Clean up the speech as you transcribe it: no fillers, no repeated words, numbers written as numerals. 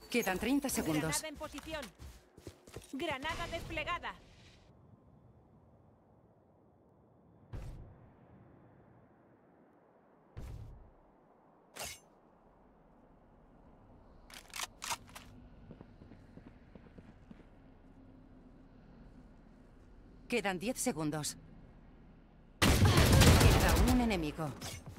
Quedan 30 segundos. Granada en posición. Granada desplegada. Quedan 10 segundos. Queda un enemigo.